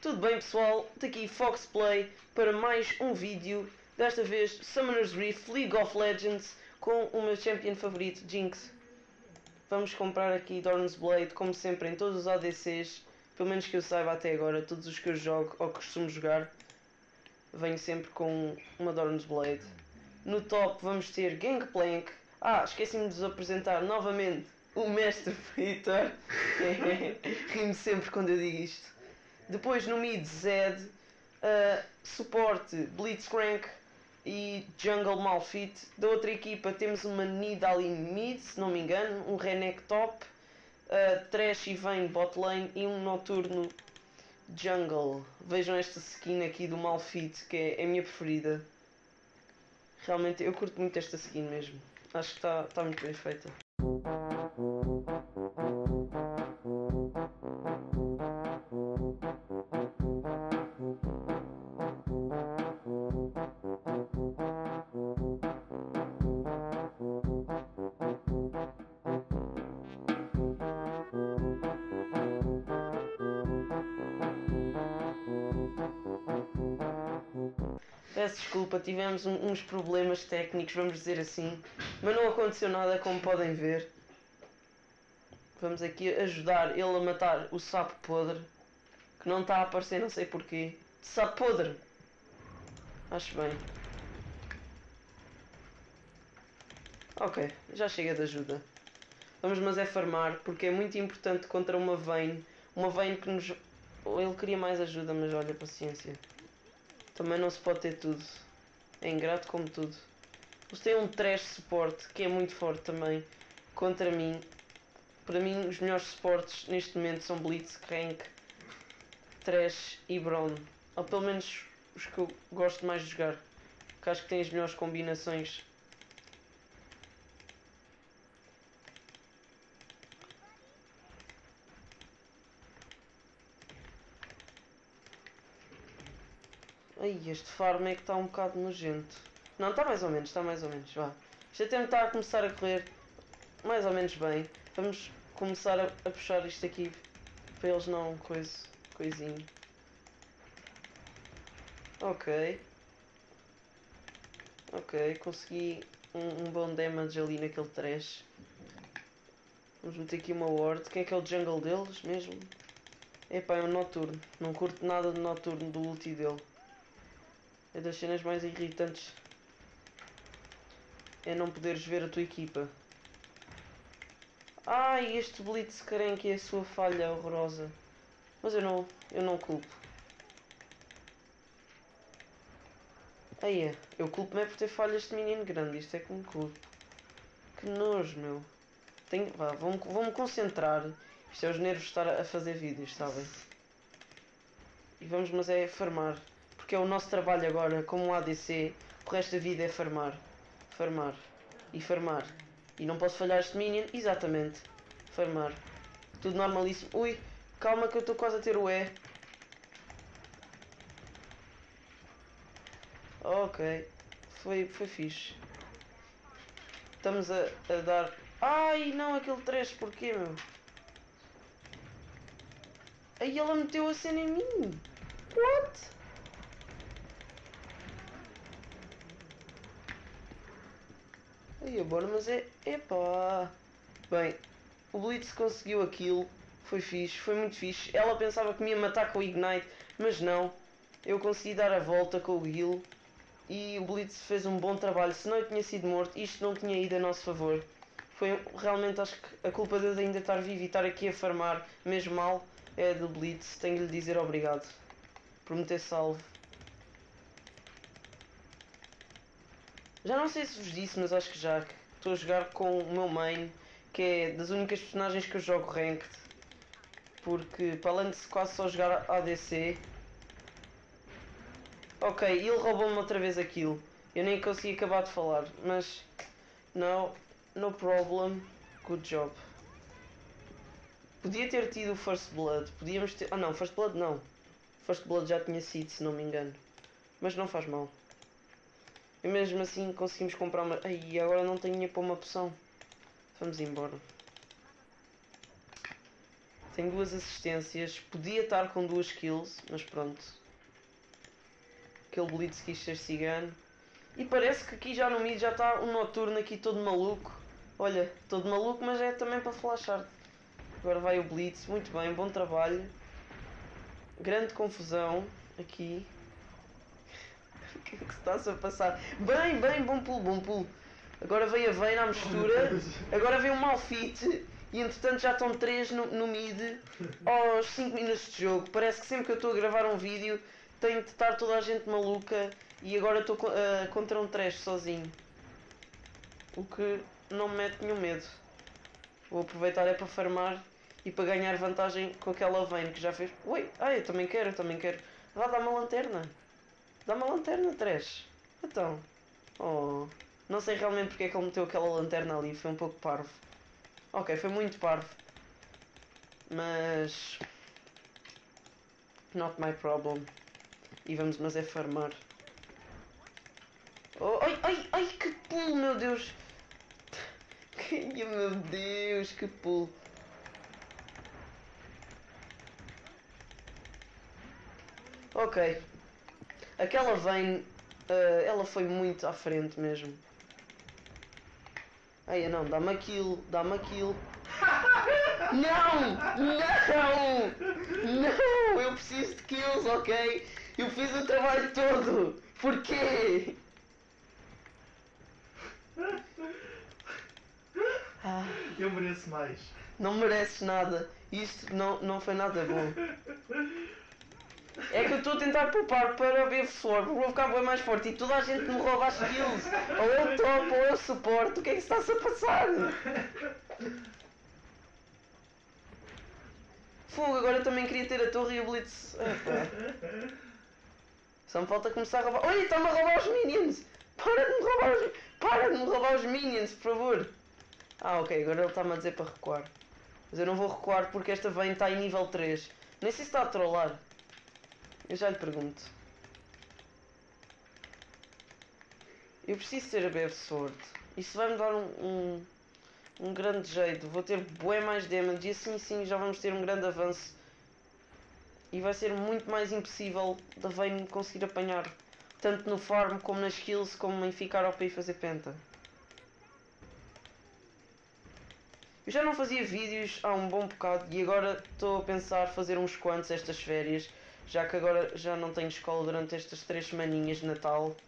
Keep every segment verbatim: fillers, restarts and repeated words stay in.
Tudo bem pessoal, daqui Foxplay para mais um vídeo, desta vez Summoner's Rift League of Legends com o meu champion favorito, Jinx. Vamos comprar aqui Dorn's Blade, como sempre em todos os A D Cs, pelo menos que eu saiba até agora, todos os que eu jogo ou costumo jogar, venho sempre com uma Dorn's Blade. No top vamos ter Gangplank. Ah, esqueci-me de vos apresentar novamente o Mestre Fritter. Rimo sempre quando eu digo isto. Depois no mid Zed, uh, suporte Blitzcrank e Jungle Malphite. Da outra equipa temos uma Nidalee mid, se não me engano, um Renek top, uh, Thresh e Vayne bot lane e um Noturno jungle. Vejam esta skin aqui do Malphite, que é, é a minha preferida. Realmente eu curto muito esta skin mesmo. Acho que está tá muito bem feita. Peço desculpa, tivemos um, uns problemas técnicos, vamos dizer assim, mas não aconteceu nada, como podem ver. Vamos aqui ajudar ele a matar o sapo podre, que não está a aparecer, não sei porquê. Sapo podre! Acho bem. Ok, já chega de ajuda. Vamos mas é farmar, porque é muito importante contra uma Vayne. Uma Vayne que nos... Ele queria mais ajuda, mas olha, paciência. Também não se pode ter tudo. É ingrato como tudo. Eles têm um Thresh suporte que é muito forte também contra mim. Para mim os melhores suportes neste momento são Blitzcrank, Thresh e Braum. Ou pelo menos os que eu gosto mais de jogar. Que acho que têm as melhores combinações. Ai, este farm é que está um bocado nojento. Não, está mais ou menos, está mais ou menos, vá. Isto até me está a começar a correr mais ou menos bem. Vamos começar a, a puxar isto aqui para eles não coisa, coisinho. Ok. Ok, consegui um, um bom damage ali naquele trash. Vamos meter aqui uma ward. Quem é que é o jungle deles mesmo? Epá, é um Noturno. Não curto nada de Noturno do ulti dele. É das cenas mais irritantes. É não poderes ver a tua equipa. Ai, este Blitzcrank é a sua falha horrorosa. Mas eu não, eu não culpo. Aí é, eu culpo-me é por ter falhas de menino grande. Isto é que me culpo. Que nojo, meu. Tenho, vá, vou-me vou-me concentrar. Isto é os nervos de estar a fazer vídeos, sabem? E vamos, mas é farmar. Porque é o nosso trabalho agora, como um A D C. O resto da vida é farmar. Farmar. E farmar. E não posso falhar este minion. Exatamente. Farmar. Tudo normalíssimo. Ui, calma que eu estou quase a ter o E. Ok. Foi, foi fixe. Estamos a, a dar... Ai, não, aquele três, porquê, meu? Aí ela meteu a cena em mim. What? Aí agora, mas é... Epá. Bem, o Blitz conseguiu aquilo. Foi fixe, foi muito fixe. Ela pensava que me ia matar com o Ignite, mas não. Eu consegui dar a volta com o heal. E o Blitz fez um bom trabalho. Se não eu tinha sido morto, isto não tinha ido a nosso favor. Foi realmente, acho que a culpa de ainda estar vivo e estar aqui a farmar, mesmo mal, é do Blitz. Tenho de lhe dizer obrigado por me ter salvo. Já não sei se vos disse, mas acho que já. Estou a jogar com o meu main, que é das únicas personagens que eu jogo ranked. Porque, para além de quase só jogar A D C... Ok, ele roubou-me outra vez aquilo. Eu nem consegui acabar de falar, mas... No, no problem. Good job. Podia ter tido o First Blood. Podíamos ter... Ah não, First Blood não. First Blood já tinha sido, se não me engano. Mas não faz mal. E mesmo assim conseguimos comprar uma... Ai, agora não tenho dinheiro para uma poção. Vamos embora. Tem duas assistências. Podia estar com duas kills, mas pronto. Aquele Blitz quis ser cigano. E parece que aqui já no mid já está um Noturno aqui todo maluco. Olha, todo maluco, mas é também para flashar. Agora vai o Blitz. Muito bem, bom trabalho. Grande confusão aqui. O que é que se está-se a passar? Bem, bem, bom pulo, bom pulo. Agora veio a Vayne à mistura. Agora veio um Malphite. E entretanto já estão três no, no mid aos cinco minutos de jogo. Parece que sempre que eu estou a gravar um vídeo tem de estar toda a gente maluca. E agora estou uh, contra um trash sozinho. O que não me mete nenhum medo. Vou aproveitar é para farmar e para ganhar vantagem com aquela Vayne que já fez. Ui, ah, eu também quero, eu também quero. Vá, dá-me uma lanterna. Dá-me uma lanterna, trash. Então. Oh. Não sei realmente porque é que ele meteu aquela lanterna ali. Foi um pouco parvo. Ok, foi muito parvo. Mas... Not my problem. E vamos, mas é farmar. Oh, ai, ai, ai, que pulo, meu Deus. Ai, meu Deus, que pulo. Ok. Aquela Vayne, uh, ela foi muito à frente mesmo. Ai, não, dá-me aquilo, dá-me aquilo. Não! Não! Não! Eu preciso de kills, ok? Eu fiz o trabalho todo! Porquê? Ah, Eu mereço mais. não mereces nada. Isto não, não foi nada bom. É que eu estou a tentar poupar para o B F Sword, porque vou ficar bem mais forte e toda a gente me rouba as kills. Ou eu top ou eu suporto. O que é que está-se a passar? Fogo, agora eu também queria ter a torre e o Blitz. Epá. Só me falta começar a roubar. Olha, está-me a roubar os minions! Para de me roubar os... Para de me roubar os minions, por favor! Ah, ok, agora ele está-me a dizer para recuar. Mas eu não vou recuar porque esta Vayne está em nível três. Nem sei se está a trollar. Eu já lhe pergunto. Eu preciso ter a B F Sword. Isso vai-me dar um, um, um grande jeito. Vou ter bué mais damage e assim sim já vamos ter um grande avanço. E vai ser muito mais impossível da Vayne conseguir apanhar. Tanto no farm como nas kills como em ficar ao pé e fazer penta. Eu já não fazia vídeos há um bom bocado e agora estou a pensar fazer uns quantos estas férias. Já que agora já não tenho escola durante estas três semaninhas de Natal.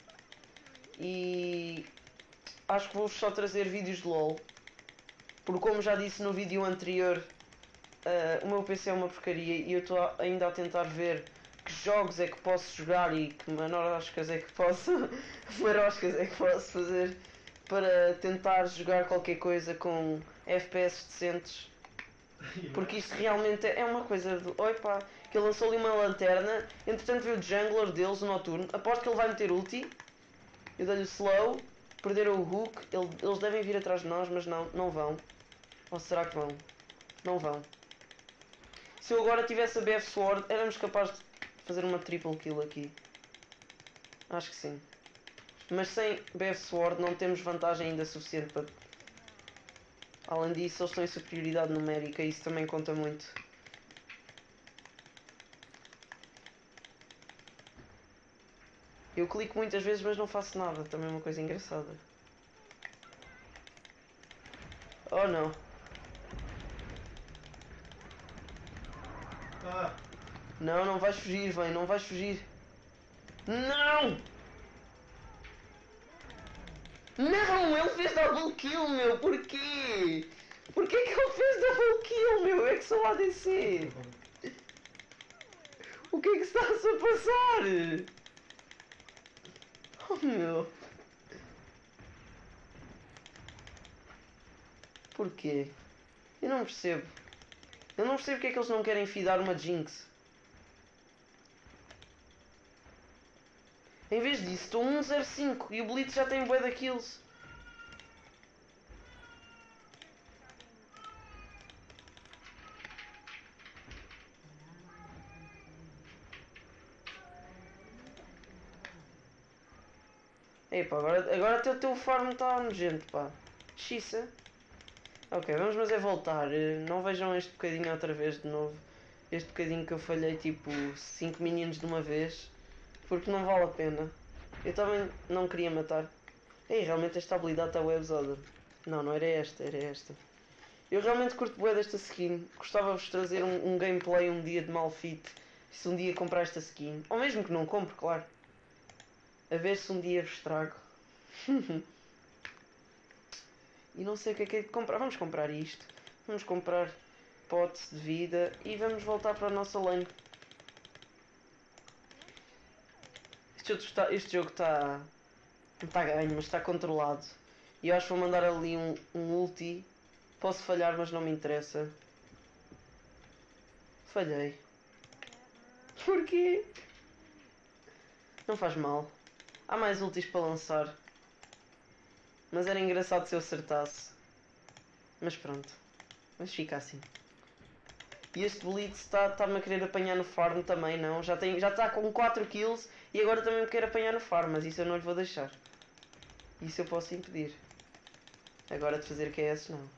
E acho que vou só trazer vídeos de LOL. Porque como já disse no vídeo anterior, uh, o meu P C é uma porcaria e eu estou ainda a tentar ver que jogos é que posso jogar e que maroscas é que posso maroscas é que posso fazer para tentar jogar qualquer coisa com F P S decentes. Porque isto realmente é uma coisa de... Opa, que ele lançou ali uma lanterna, entretanto veio o jungler deles, o Noturno. Aposto que ele vai meter ulti. Eu dei-lhe o slow, perderam o hook, ele, eles devem vir atrás de nós, mas não, não vão. Ou será que vão? Não vão. Se eu agora tivesse a B F Sword, éramos capazes de fazer uma triple kill aqui. Acho que sim. Mas sem B F Sword não temos vantagem ainda suficiente para... Além disso, eles estão em superioridade numérica e isso também conta muito. Eu clico muitas vezes, mas não faço nada. Também é uma coisa engraçada. Oh, não. Ah. Não, não vais fugir, vem. Não vais fugir. Não! Não! Ele fez double kill, meu! Porquê? Porquê que ele fez double kill, meu? É que sou A D C. O que é que está-se a passar? Oh, meu. Porquê? Eu não percebo. Eu não percebo porque é que eles não querem fidar uma Jinx. Em vez disso, estou um zero cinco e o Blitz já tem bué da kills. Ei pá, agora, agora até o teu farm está nojento, pá. Xiça. Ok, vamos mas é voltar. Não vejam este bocadinho outra vez de novo. Este bocadinho que eu falhei tipo cinco minions de uma vez. Porque não vale a pena. Eu também não queria matar. Ei, realmente esta habilidade está webzada. Não, não era esta, era esta. Eu realmente curto bué desta skin. Gostava-vos trazer um, um gameplay um dia de Malfit. Se um dia comprar esta skin. Ou mesmo que não compre, claro. A ver se um dia vos trago. E não sei o que é que é de comprar. Vamos comprar isto. Vamos comprar potes de vida. E vamos voltar para a nossa lane. Este jogo está... Este jogo está... Não está ganho, mas está controlado. E eu acho que vou mandar ali um, um ulti. Posso falhar, mas não me interessa. Falhei. Porquê? Não faz mal. Há mais ultis para lançar. Mas era engraçado se eu acertasse. Mas pronto. Mas fica assim. E este Blitz está-me tá a querer apanhar no farm também, não? Já está já tá com quatro kills e agora também me quer apanhar no farm, mas isso eu não lhe vou deixar. Isso eu posso impedir. Agora de fazer Q S não.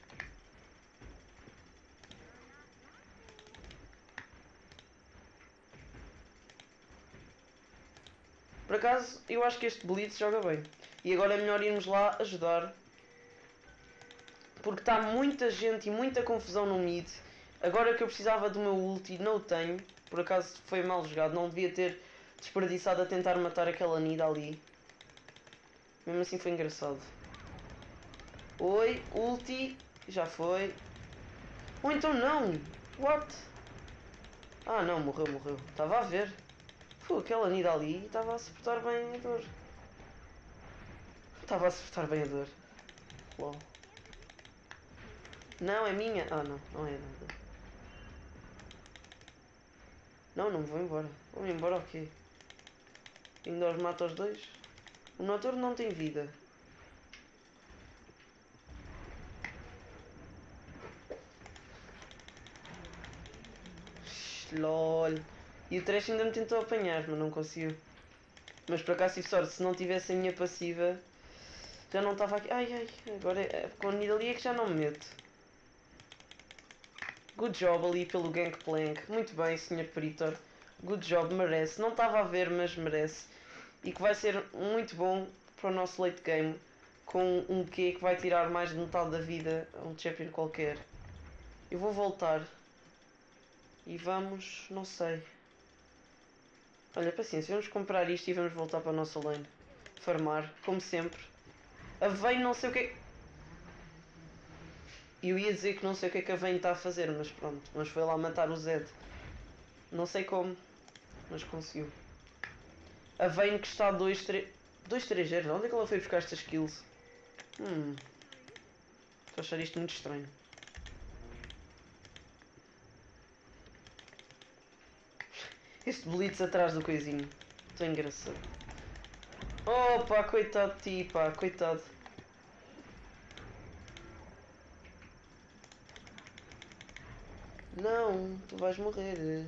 Por acaso, eu acho que este Blitz joga bem. E agora é melhor irmos lá ajudar. Porque está muita gente e muita confusão no mid. Agora que eu precisava do meu ulti, não o tenho. Por acaso foi mal jogado. Não devia ter desperdiçado a tentar matar aquela Nida ali. Mesmo assim foi engraçado. Oi, ulti. Já foi. Ou então não. What? Ah não, morreu, morreu. Estava a ver. Pô, aquela Nida ali estava a suportar bem a dor. Estava a suportar bem a dor. Lol. Não, é minha. Ah não, não é nada. Não, não me vou embora. Vou embora o quê? Ainda os mato os dois? O Noturno não tem vida. LOL. E o Trash ainda me tentou apanhar, mas não conseguiu. Mas por acaso tive sorte, se não tivesse a minha passiva, já não estava aqui. Ai ai, agora é, com a Nidalee é que já não me meto. Good job ali pelo Gangplank. Muito bem, senhor Pritor. Good job, merece. Não estava a ver, mas merece. E que vai ser muito bom para o nosso late game. Com um Q que vai tirar mais de metade da vida a um champion qualquer. Eu vou voltar. E vamos, não sei. Olha, paciência, vamos comprar isto e vamos voltar para a nossa lane. Farmar, como sempre. A Vayne não sei o que é... Eu ia dizer que não sei o que é que a Vayne está a fazer, mas pronto. Mas foi lá matar o Zed. Não sei como, mas conseguiu. A Vayne que está a dois três... dois três zero, onde é que ela foi buscar estas kills? Hum... Estou a achar isto muito estranho. Este Blitz atrás do coisinho. Estou engraçado. Opa, coitado de ti, pá, coitado. Não, tu vais morrer.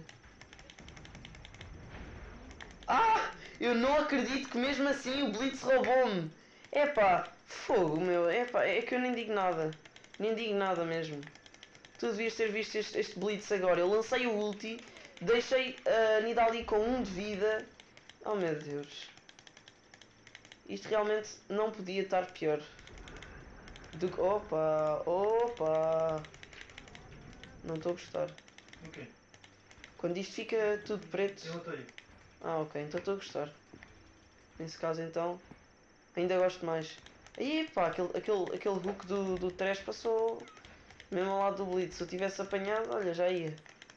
Ah! Eu não acredito que mesmo assim o Blitz roubou-me. Epá, fogo, meu. Epá, é que eu nem digo nada. Nem digo nada mesmo. Tu devias ter visto este, este Blitz agora. Eu lancei o ulti, deixei a Nidalee com um de vida. Oh meu Deus. Isto realmente não podia estar pior. Do que... Opa, opa. Não estou a gostar. Ok. Quando isto fica tudo preto... Eu matei. Ah, ok, então estou a gostar. Nesse caso então, ainda gosto mais. Aí pá, aquele, aquele, aquele hook do, do Trash passou mesmo ao lado do Blitz. Se eu tivesse apanhado, olha, já ia.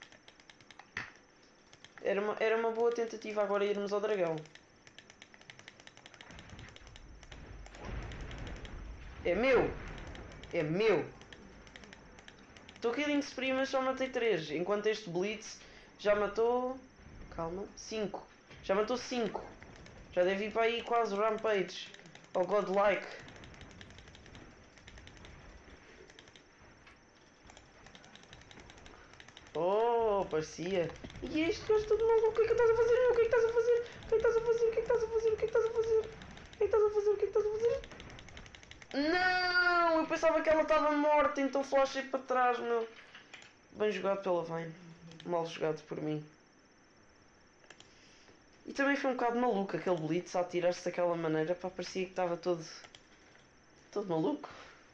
Era uma, era uma boa tentativa agora irmos ao dragão. É meu! É meu! Estou killing spree, mas só matei três. Enquanto este Blitz já matou... Calma, cinco. Já matou cinco. Já deve ir para aí quase rampage. Ou godlike. Oh, parecia. E este gajo todo maluco, o que é que estás a fazer? O que é que estás a fazer? O que é que estás a fazer? O que é que estás a fazer? O que é que estás a fazer? O que é que estás a fazer? O que é que estás a fazer? Não! Eu pensava que ela estava morta, então flashei para trás, meu. Bem jogado pela Vayne. Mal jogado por mim. E também foi um bocado maluco aquele Blitz a atirar-se daquela maneira. Pá, parecia que estava todo... todo maluco.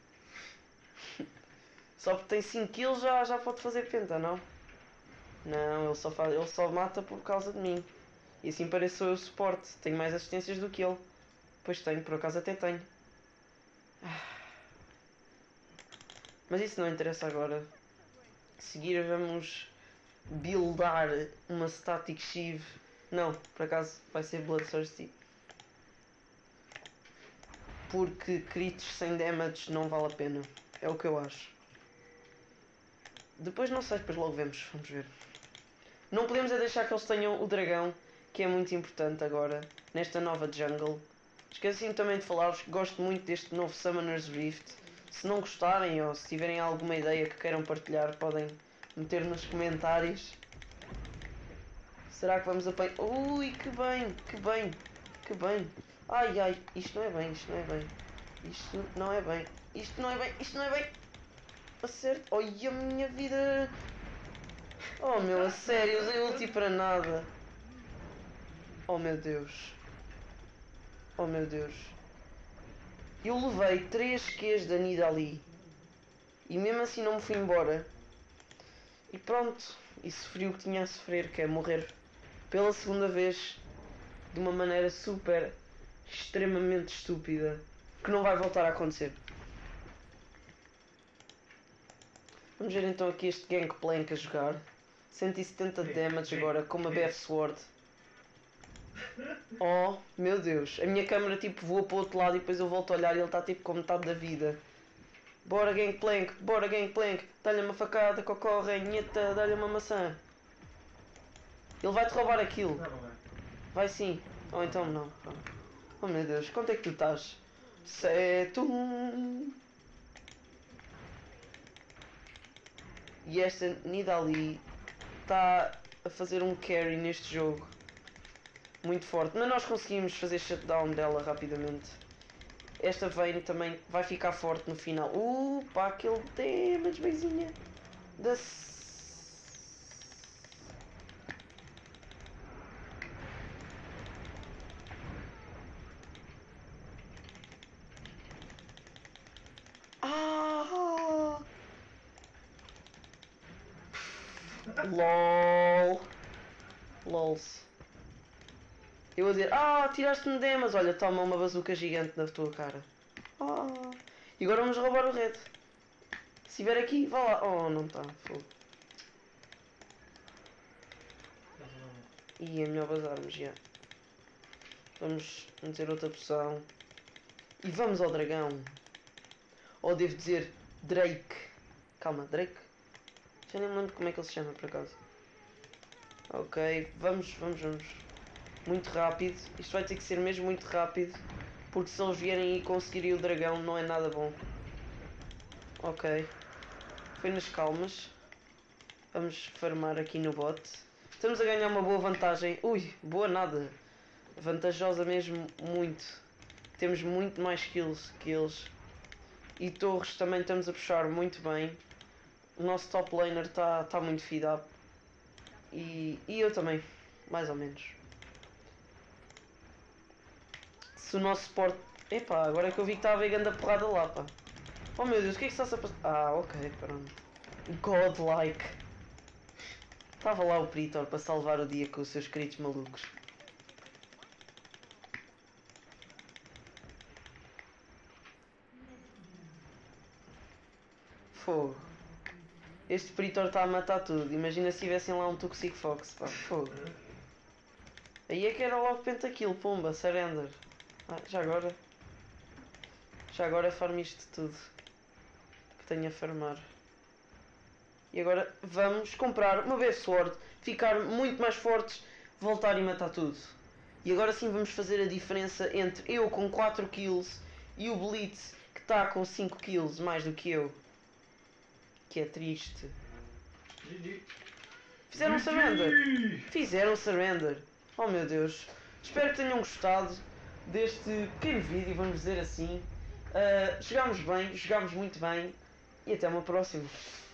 Só porque tem cinco kills já, já pode fazer penta, não? Não, ele só, faz, ele só mata por causa de mim. E assim parece eu o suporte. Tenho mais assistências do que ele. Pois tenho, por acaso até tenho. Mas isso não interessa agora. A seguir vamos buildar uma Static Shiv. Não, por acaso vai ser Bloodthirsty. Porque critos sem damage não vale a pena. É o que eu acho. Depois não sei, depois logo vemos. Vamos ver. Não podemos é deixar que eles tenham o dragão, que é muito importante agora, nesta nova jungle. Esqueci-me também de falar-vos que gosto muito deste novo Summoner's Rift. Se não gostarem ou se tiverem alguma ideia que queiram partilhar, podem meter nos comentários. Será que vamos apanhar... Ui, que bem, que bem, que bem. Ai, ai, isto não é bem, isto não é bem. Isto não é bem, isto não é bem, isto não é bem. Acerto. Ai, a minha vida... Oh meu, a sério, usei ulti para nada. Oh meu Deus. Oh meu Deus. Eu levei três Qs da Nidalee. E mesmo assim não me fui embora. E pronto. E sofri o que tinha a sofrer, que é morrer pela segunda vez. De uma maneira super, extremamente estúpida. Que não vai voltar a acontecer. Vamos ver então aqui este Gangplank a jogar. cento e setenta de damage agora com uma B F Sword. Oh, meu Deus. A minha câmera tipo voa para o outro lado e depois eu volto a olhar e ele está tipo com metade da vida. Bora Gangplank, bora Gangplank. Dá-lhe uma facada, cocó, ranheta, dá-lhe uma maçã. Ele vai-te roubar aquilo. Vai sim. Ou então não. Oh meu Deus, quanto é que tu estás? Sete, um. E esta Nidalee está a fazer um carry neste jogo. Muito forte. Mas nós conseguimos fazer shutdown dela rapidamente. Esta Vayne também vai ficar forte no final. Uh, pá, aquele damage, beizinha. Da... Ah! LOL. LOLs. Eu a dizer, ah, tiraste-me demas. Olha, toma uma bazuca gigante na tua cara. Ah. E agora vamos roubar o red. Se vier aqui, vá lá. Oh, não está. Fogo. E é melhor bazarmos, já. Vamos meter outra poção. E vamos ao dragão. Ou devo dizer, Drake. Calma, Drake? Já nem me lembro como é que ele se chama, por acaso. Ok, vamos, vamos, vamos. Muito rápido. Isto vai ter que ser mesmo muito rápido. Porque se eles vierem e conseguirem o dragão, não é nada bom. Ok. Foi nas calmas. Vamos farmar aqui no bot. Estamos a ganhar uma boa vantagem. Ui, boa nada. Vantajosa mesmo, muito. Temos muito mais kills que eles. E torres também estamos a puxar muito bem. O nosso top laner está tá muito feed up. E, e eu também, mais ou menos. Se o nosso suporte... Epá, agora é que eu vi que estava a grande porrada lá, pá. Oh meu Deus, o que é que está-se a passar? Ah, ok, pronto. Godlike. Estava lá o Pritor para salvar o dia com os seus queridos malucos. Fogo. Este Pritor está a matar tudo. Imagina se tivessem lá um Toxic Fox, pá. Fogo. Aí é que era logo pentakill, pumba, surrender. Ah, já agora. Já agora farm isto tudo. Que tenho a farmar. E agora vamos comprar uma B F Sword. Ficar muito mais fortes. Voltar e matar tudo. E agora sim vamos fazer a diferença entre eu com quatro kills e o Blitz que está com cinco kills mais do que eu. Que é triste. Fizeram surrender. Fizeram surrender. Oh meu Deus. Espero que tenham gostado deste pequeno vídeo, vamos dizer assim. Uh, jogámos bem, jogámos muito bem e até uma próxima.